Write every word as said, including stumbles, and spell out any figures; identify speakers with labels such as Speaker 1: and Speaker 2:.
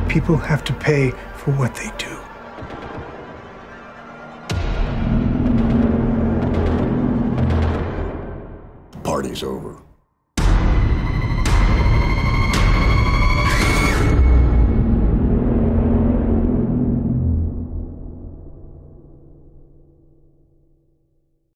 Speaker 1: People have to pay for what they do.
Speaker 2: The party's over.